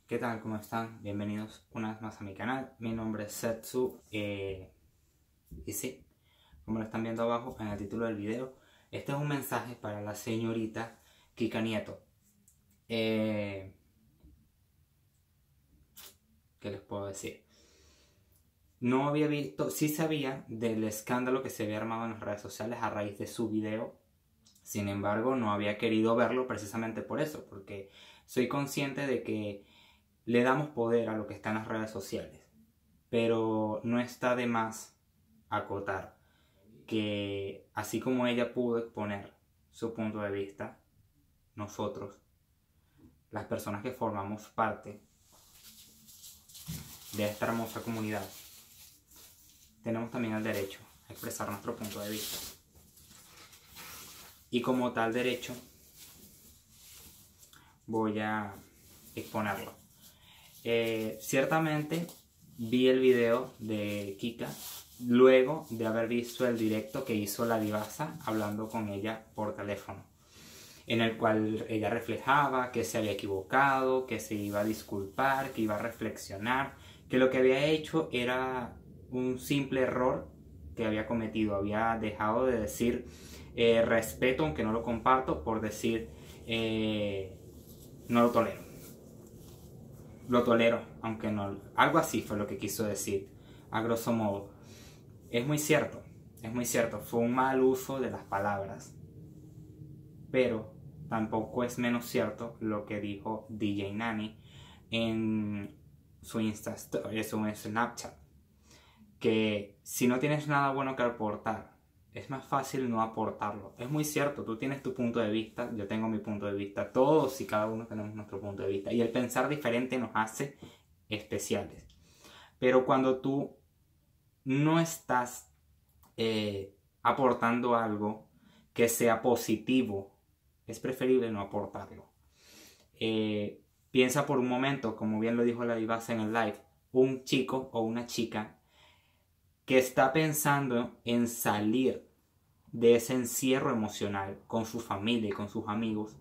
¿Qué tal? ¿Cómo están? Bienvenidos una vez más a mi canal. Mi nombre es Setsu y sí, como lo están viendo abajo en el título del video, este es un mensaje para la señorita Kika Nieto. ¿Qué les puedo decir? No había visto, sí sabía del escándalo que se había armado en las redes sociales a raíz de su video. Sin embargo, no había querido verlo precisamente por eso, porque soy consciente de que le damos poder a lo que está en las redes sociales. Pero no está de más acotar que así como ella pudo exponer su punto de vista, nosotros, las personas que formamos parte de esta hermosa comunidad, tenemos también el derecho a expresar nuestro punto de vista. Y como tal derecho, voy a exponerlo. Ciertamente vi el video de Kika luego de haber visto el directo que hizo la divasa hablando con ella por teléfono, en el cual ella reflejaba que se había equivocado, que se iba a disculpar, que iba a reflexionar, que lo que había hecho era un simple error que había cometido. Había dejado de decir respeto, aunque no lo comparto, por decir no lo tolero. Lo tolero, aunque no. Algo así fue lo que quiso decir, a grosso modo. Es muy cierto, fue un mal uso de las palabras. Pero tampoco es menos cierto lo que dijo DJ Nani en su Snapchat. Que si no tienes nada bueno que aportar, es más fácil no aportarlo. Es muy cierto, tú tienes tu punto de vista, yo tengo mi punto de vista, todos y cada uno tenemos nuestro punto de vista. Y el pensar diferente nos hace especiales. Pero cuando tú no estás aportando algo que sea positivo, es preferible no aportarlo. Piensa por un momento, como bien lo dijo la divasa en el live, un chico o una chica que está pensando en salir de ese encierro emocional con su familia y con sus amigos,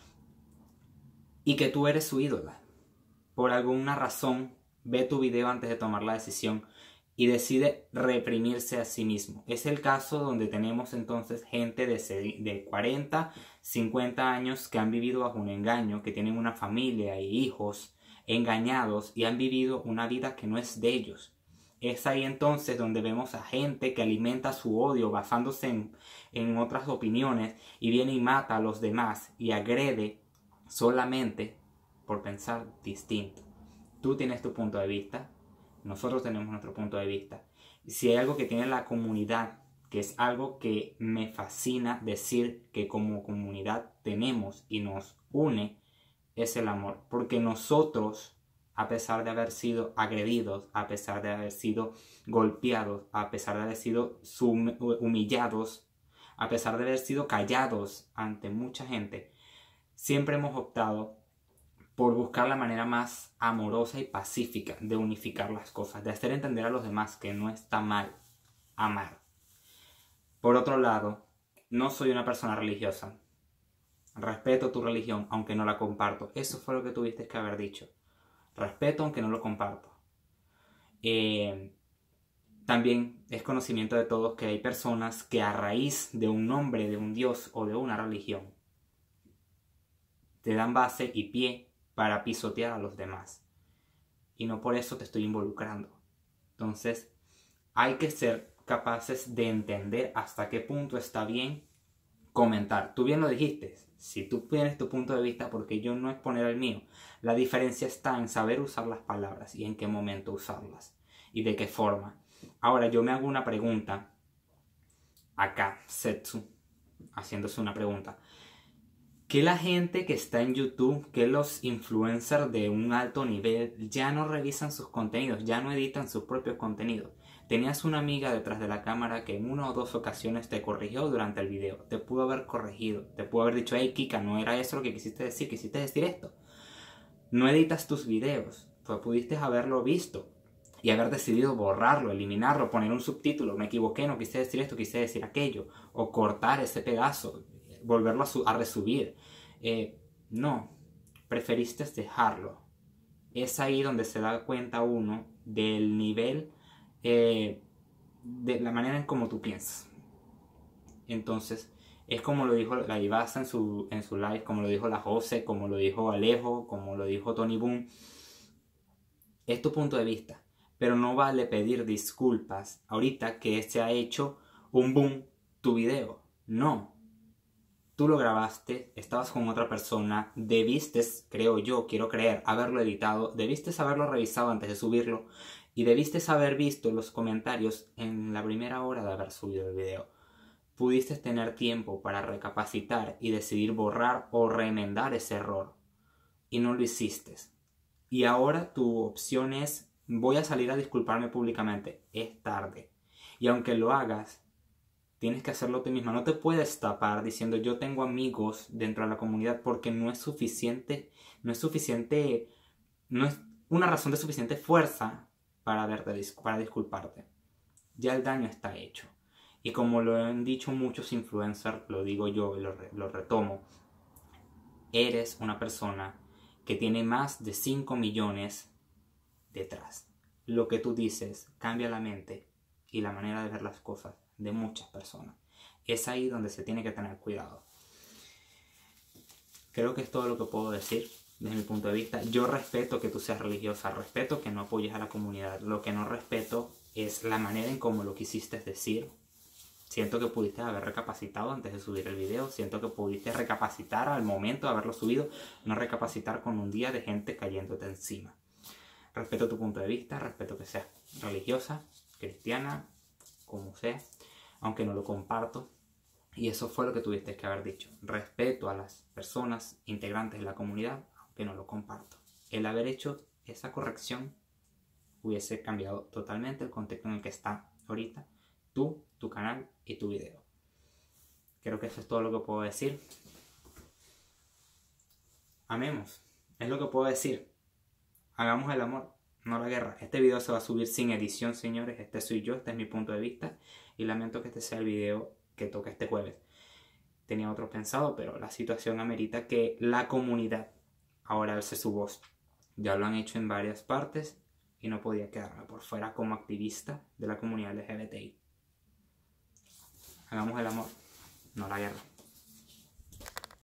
y que tú eres su ídola. Por alguna razón, ve tu video antes de tomar la decisión y decide reprimirse a sí mismo. Es el caso donde tenemos entonces gente de 40, 50 años que han vivido bajo un engaño, que tienen una familia y hijos engañados y han vivido una vida que no es de ellos. Es ahí entonces donde vemos a gente que alimenta su odio basándose en otras opiniones y viene y mata a los demás y agrede solamente por pensar distinto. Tú tienes tu punto de vista, nosotros tenemos nuestro punto de vista. Y si hay algo que tiene la comunidad, que es algo que me fascina decir que como comunidad tenemos y nos une, es el amor. Porque nosotros, a pesar de haber sido agredidos, a pesar de haber sido golpeados, a pesar de haber sido humillados, a pesar de haber sido callados ante mucha gente, siempre hemos optado por buscar la manera más amorosa y pacífica de unificar las cosas, de hacer entender a los demás que no está mal amar. Por otro lado, no soy una persona religiosa. Respeto tu religión, aunque no la comparto. Eso fue lo que tuviste que haber dicho. Respeto, aunque no lo comparto. También es conocimiento de todos que hay personas que a raíz de un nombre, de un dios o de una religión, te dan base y pie para pisotear a los demás. Y no por eso te estoy involucrando. Entonces, hay que ser capaces de entender hasta qué punto está bien comentar. Tú bien lo dijiste, si tú tienes tu punto de vista, porque yo no exponer el mío. La diferencia está en saber usar las palabras y en qué momento usarlas y de qué forma. Ahora, yo me hago una pregunta acá, Setsu, haciéndose una pregunta. Que la gente que está en YouTube, que los influencers de un alto nivel ya no revisan sus contenidos, ya no editan sus propios contenidos. Tenías una amiga detrás de la cámara que en una o dos ocasiones te corrigió durante el video. Te pudo haber corregido, te pudo haber dicho, hey Kika, no era eso lo que quisiste decir esto. No editas tus videos, pues pudiste haberlo visto y haber decidido borrarlo, eliminarlo, poner un subtítulo, me equivoqué, no quise decir esto, quise decir aquello, o cortar ese pedazo, volverlo a resubir. No, preferiste dejarlo es ahí donde se da cuenta uno del nivel, de la manera en cómo tú piensas. Entonces, es como lo dijo la Ibasa en su live, como lo dijo la Jose, como lo dijo Alejo, como lo dijo Tony Boom. Es tu punto de vista, pero no vale pedir disculpas ahorita que se ha hecho un boom tu video. No. Tú lo grabaste, estabas con otra persona, debiste, creo yo, quiero creer, haberlo editado, debiste haberlo revisado antes de subirlo y debiste haber visto los comentarios en la primera hora de haber subido el video. Pudiste tener tiempo para recapacitar y decidir borrar o remendar ese error y no lo hiciste. Y ahora tu opción es: voy a salir a disculparme públicamente. Es tarde. Y aunque lo hagas, tienes que hacerlo tú misma. No te puedes tapar diciendo yo tengo amigos dentro de la comunidad, porque no es suficiente, no es una razón de suficiente fuerza para disculparte. Ya el daño está hecho. Y como lo han dicho muchos influencers, lo digo yo y lo retomo, eres una persona que tiene más de 5 millones detrás. Lo que tú dices cambia la mente y la manera de ver las cosas de muchas personas. Es ahí donde se tiene que tener cuidado. Creo que es todo lo que puedo decir desde mi punto de vista. Yo respeto que tú seas religiosa, respeto que no apoyes a la comunidad. Lo que no respeto es la manera en cómo lo quisiste decir. Siento que pudiste haber recapacitado antes de subir el video. Siento que pudiste recapacitar al momento de haberlo subido. No recapacitar con un día de gente cayéndote encima. Respeto tu punto de vista. Respeto que seas religiosa, cristiana, como sea. Aunque no lo comparto. Y eso fue lo que tuviste que haber dicho. Respeto a las personas integrantes de la comunidad, aunque no lo comparto. El haber hecho esa corrección hubiese cambiado totalmente el contexto en el que está ahorita tú, tu canal y tu video. Creo que eso es todo lo que puedo decir. Amemos. Es lo que puedo decir. Hagamos el amor, no la guerra. Este video se va a subir sin edición, señores. Este soy yo, este es mi punto de vista. Y lamento que este sea el video que toque este jueves. Tenía otro pensado, pero la situación amerita que la comunidad ahora alce su voz. Ya lo han hecho en varias partes y no podía quedarme por fuera como activista de la comunidad LGBTI. Hagamos el amor, no la guerra.